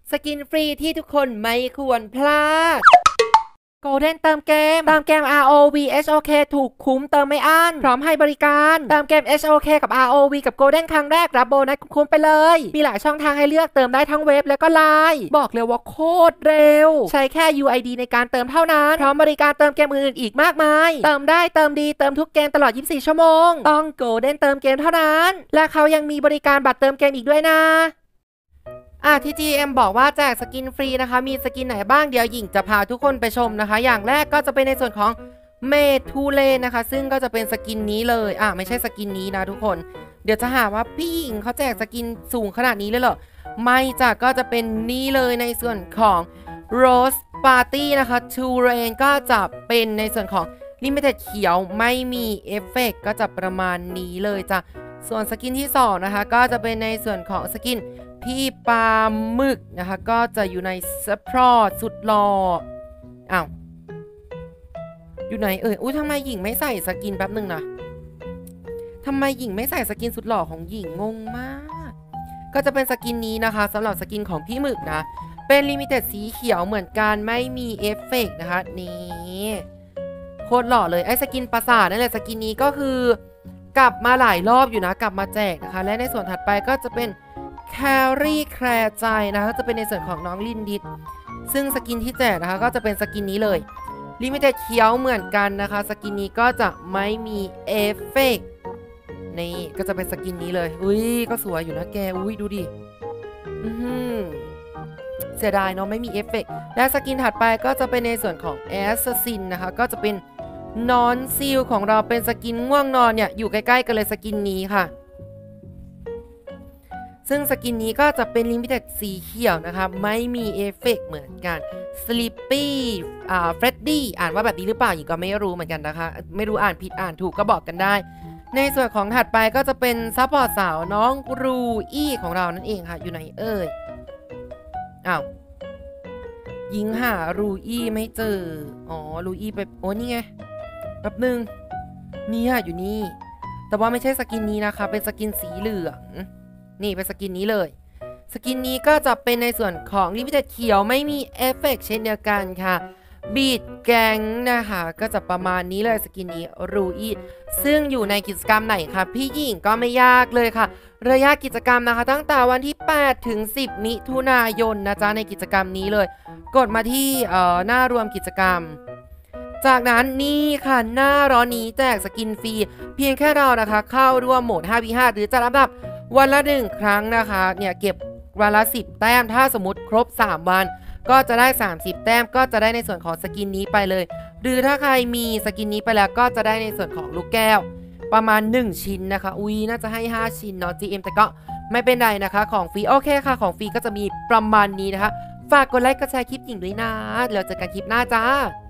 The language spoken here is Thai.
สกินฟรีที่ทุกคนไม่ควรพลาด Golden เติมเกม ROV HOK ถูกคุ้มเติมไม่อั้นพร้อมให้บริการเติมเกม HOK กับ ROV กับ Golden ครั้งแรกรับโบนัสคุ้มไปเลยมีหลายช่องทางให้เลือกเติมได้ทั้งเว็บและก็ไลน์บอกเลยว่าโคตรเร็วใช้แค่ UID ในการเติมเท่านั้นพร้อมบริการเติมเกมอื่นๆอีกมากมายเติมได้เติมดีเติมทุกเกมตลอด24ชั่วโมงต้อง Golden เติมเกมเท่านั้นและเขายังมีบริการบัตรเติมเกมอีกด้วยนะที่ GM บอกว่าแจกสกินฟรีนะคะมีสกินไหนบ้างเดี๋ยวหญิงจะพาทุกคนไปชมนะคะอย่างแรกก็จะเป็นในส่วนของเมทูเลนะคะซึ่งก็จะเป็นสกินนี้เลยไม่ใช่สกินนี้นะทุกคนเดี๋ยวจะหาว่าพี่หญิงเขาแจกสกินสูงขนาดนี้เลยเหรอไม่จ้ะก็จะเป็นนี้เลยในส่วนของ Rose Party นะคะทูเรนก็จะเป็นในส่วนของLimited เขียวไม่มีเอฟเฟกต์ก็จะประมาณนี้เลยจ้ะส่วนสกินที่2นะคะก็จะเป็นในส่วนของสกินพี่ปลาหมึกนะคะก็จะอยู่ในซัพพอร์ตสุดหล่ออยู่ไหนอุ้ยทำไมหญิงไม่ใส่สกินแป๊บหนึ่งนะทำไมหญิงไม่ใส่สกินสุดหล่อของหญิงงงมากก็จะเป็นสกินนี้นะคะสำหรับสกินของพี่หมึกนะเป็นลิมิเต็ดสีเขียวเหมือนกันไม่มีเอฟเฟกต์นะคะนี่โคตรหล่อเลยไอ้สกินปราสาทนั่นแหละสกินนี้ก็คือกลับมาหลายรอบอยู่นะกลับมาแจกนะคะและในส่วนถัดไปก็จะเป็นแครี่แคร์ใจนะคะจะเป็นในส่วนของน้องลินดิสซึ่งสกินที่แจกนะคะก็จะเป็นสกินนี้เลยลิมิเต็ดเขียวเหมือนกันนะคะสกินนี้ก็จะไม่มีเอฟเฟกต์นี่ก็จะเป็นสกินนี้เลยอุ้ยก็สวยอยู่นะแกอุ้ยดูดิเสียดายเนาะไม่มีเอฟเฟกต์และสกินถัดไปก็จะเป็นในส่วนของแอสซัสซินนะคะก็จะเป็นนอนซิลของเราเป็นสกินง่วงนอนเนี่ยอยู่ใกล้ๆกันเลยสกินนี้ค่ะซึ่งสกินนี้ก็จะเป็นลิมิเต็ดสีเขียวนะคะไม่มีเอฟเฟกต์เหมือนกัน Sleepy Freddy อ่านว่าแบบนี้หรือเปล่าหญิงก็ไม่รู้เหมือนกันนะคะไม่รู้อ่านผิดอ่านถูกก็บอกกันได้ในส่วนของถัดไปก็จะเป็นซัพพอร์ตสาวน้องรูอี้ของเรานั่นเองค่ะอยู่ไหนเอ่ยหญิงหารูอี้ไม่เจอรูอี้ไปนี่ไงแป๊บนึงนี่อยู่นี่แต่ว่าไม่ใช่สกินนี้นะคะเป็นสกินสีเหลืองนี่เป็นสกินนี้เลยสกินนี้ก็จะเป็นในส่วนของลิมิเต็ดเขียวไม่มีเอฟเฟกต์เช่นเดียวกันค่ะบีดแกงนะคะก็จะประมาณนี้เลยสกินนี้รูอี้ซึ่งอยู่ในกิจกรรมไหนคะพี่หญิงก็ไม่ยากเลยค่ะระยะกิจกรรมนะคะตั้งแต่วันที่8ถึง10มิถุนายนนะจ๊ะในกิจกรรมนี้เลยกดมาที่หน้ารวมกิจกรรมจากนั้นนี่ค่ะหน้าร้อนนี้แจกสกินฟรีเพียงแค่เรานะคะเข้าร่วมโหมด 5v5 หรือจะรับวันละ1ครั้งนะคะเนี่ยเก็บวันละ10แต้มถ้าสมมติครบ3วันก็จะได้30แต้มก็จะได้ในส่วนของสกินนี้ไปเลยหรือถ้าใครมีสกินนี้ไปแล้วก็จะได้ในส่วนของลูกแก้วประมาณ1ชิ้นนะคะน่าจะให้5ชิ้นเนาะ GM แต่ก็ไม่เป็นไรนะคะของฟรีโอเคค่ะของฟรีก็จะมีประมาณนี้นะคะฝากกดไลค์กดแชร์คลิปหญิงด้วยนะแล้วเจอกันคลิปหน้าจ้า